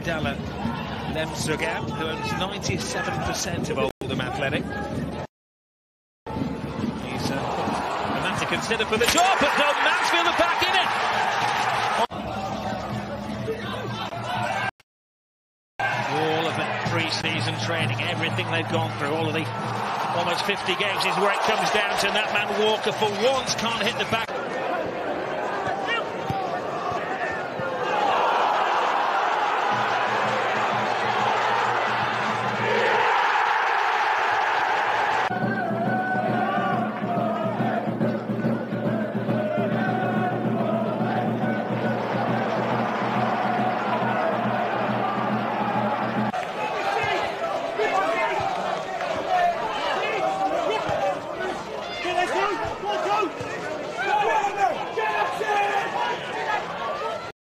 Abdallah Lemzugab, who owns 97% of Oldham Athletic. He's a man to consider for the job, but no, Mansfield are back in it. All of that pre-season training, everything they've gone through, all of the almost 50 games is where it comes down to. And that man Walker for once can't hit the back.